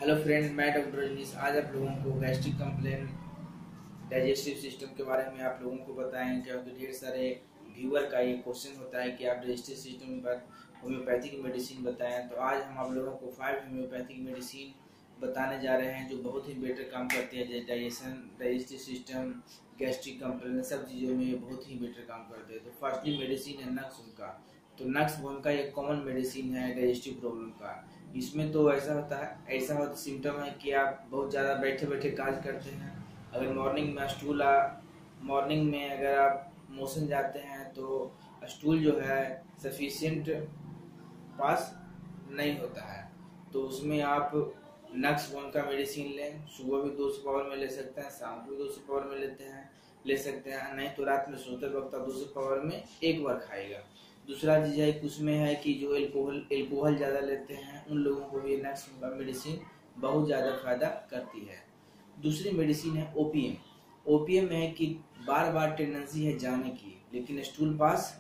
Hello friend, मैं doctor Rajneesh. आज आप लोगों को गैस्ट्रिक कंप्लेन, डाइजेस्टिव सिस्टम के बारे में आप लोगों को बताएं, क्योंकि ढेर सारे व्यूअर का ये क्वेश्चन होता है कि आप डाइजेस्टिव सिस्टम पर होम्योपैथिक मेडिसिन बताएं। तो आज हम आप लोगों को 5 होम्योपैथिक मेडिसिन बताने जा रहे हैं जो बहुत ही बेटर काम करती है। Digestion, digestive system, gastric complain, सब चीज़ों में ये बहुत ही बेटर काम करते हैं। तो फर्स्टली मेडिसिन है नक्स वोम का। तो नक्स वोम का एक कॉमन मेडिसिन है डाइजेस्टिव प्रॉब्लम का। इसमें तो ऐसा होता है, ऐसा होता सिम्टम है कि आप बहुत ज़्यादा बैठे बैठे काज करते हैं। अगर मॉर्निंग में अगर आप मोशन जाते हैं तो स्टूल जो है सफिशिएंट पास नहीं होता है, तो उसमें आप नक्स वन का मेडिसिन लें। सुबह भी 200 पावर में ले सकते हैं, शाम को भी 200 पावर में ले सकते हैं, नहीं तो रात में सोते वक्त आप 200 पावर में एक बार खाएगा। दूसरा चीज़ है कि उसमें है कि जो एल्कोहल ज़्यादा लेते हैं उन लोगों को भी नक्स वन का मेडिसिन बहुत ज़्यादा फायदा करती है। दूसरी मेडिसिन है ओपीएम। ओपीएम में है कि बार बार टेंडेंसी है जाने की, लेकिन स्टूल पास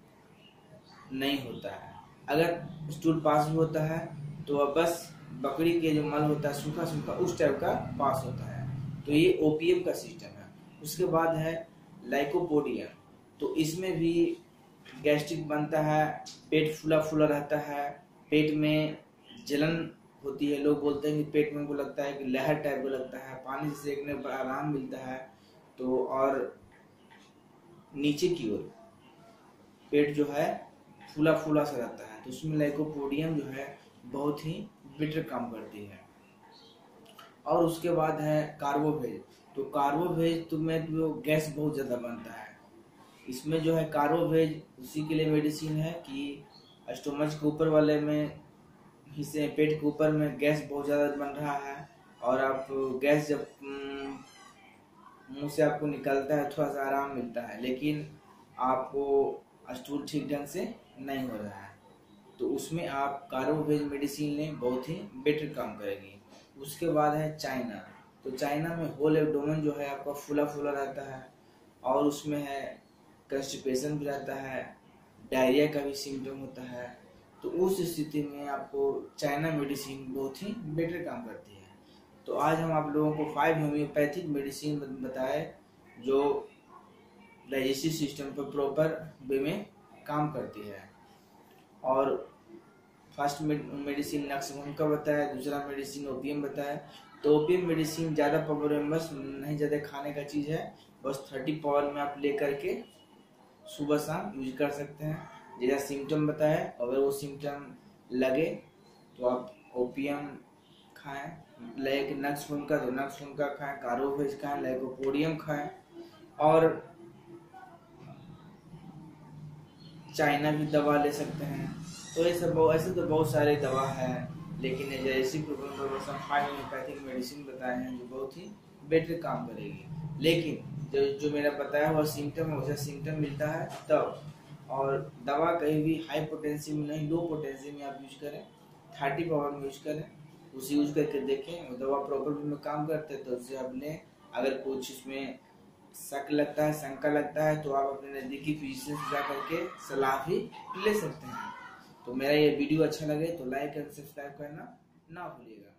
नहीं होता है। अगर स्टूल पास भी होता है तो अब बस बकरी के जो मल होता है सूखा सूखा उस टाइप का पास होता है। तो ये ओपीएम का सिस्टम है। उसके बाद है लाइकोपोडियम। तो इसमें भी गैस्ट्रिक बनता है, पेट फूला फूला रहता है, पेट में जलन होती है। लोग बोलते हैं कि पेट में को लगता है कि लहर टाइप को लगता है, पानी से सेकने पर आराम मिलता है। तो और नीचे की ओर पेट जो है फूला फूला सा रहता है, तो उसमें लाइकोपोडियम जो है बहुत ही बेटर काम करती है। और उसके बाद है कार्बोवेज। तो कार्बोवेज तो में जो गैस बहुत ज़्यादा बनता है, इसमें जो है कार्बोवेज उसी के लिए मेडिसिन है कि स्टोमच के ऊपर वाले में हिस्से, पेट के ऊपर में गैस बहुत ज़्यादा बन रहा है और आप गैस जब मुंह से आपको निकलता है थोड़ा सा आराम मिलता है, लेकिन आपको स्टूल ठीक ढंग से नहीं हो रहा है, तो उसमें आप कार्बोवेज मेडिसिन लें, बहुत ही बेटर काम करेगी। उसके बाद है चाइना। तो चाइना में होल एब्डोमेन जो है आपका फूला फूला रहता है और उसमें है कंस्टिपेशन भी रहता है, डायरिया का भी सिम्टम होता है। तो उस स्थिति में आपको चाइना मेडिसिन बहुत ही बेटर काम करती है। तो आज हम आप लोगों को 5 होम्योपैथिक मेडिसिन बताए जो डाइजेस्टिव सिस्टम पर प्रॉपर वे में काम करती है। और फर्स्ट मेडिसिन नक्स वोम का बताया, दूसरा मेडिसिन ओपीएम बताया। तो ओपीएम मेडिसिन ज़्यादा पावर में बस नहीं ज़्यादा खाने का चीज़ है, बस 30 पावर में आप ले करके सुबह शाम यूज कर सकते हैं। जैसा सिम्टम बताया, अगर वो सिम्टम लगे तो आप ओपीएम खाएं, लाइक नक्स वोम का तो नक्स वोम का खाएं, कार्बोवेज खाएं, लाइकोपोडियम खाएं, और चाइना भी दवा ले सकते हैं। तो ये सब ऐसे तो बहुत सारे दवा है, लेकिन जैसी प्रॉब्लम पर बस हम 5 होम्योपैथिक मेडिसिन बताए हैं जो बहुत ही बेटर काम करेगी। लेकिन जो मेरा बताया हुआ सिम्टम है वैसा सिम्टम मिलता है तब। और दवा कहीं भी हाई पोटेंसी में नहीं, लो पोटेंसी में आप यूज करें, 30 पावर में यूज करें, उसे यूज करके देखें। वो दवा प्रॉपर वे में काम करते हैं तो उसे आप लें। अगर कुछ इसमें शक लगता है, शंका लगता है, तो आप अपने नज़दीकी फिजिशियन से जा करके सलाह भी ले सकते हैं। तो मेरा ये वीडियो अच्छा लगे तो लाइक एंड सब्सक्राइब करना ना भूलिएगा।